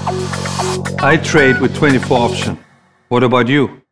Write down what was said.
I trade with 24 option. What about you?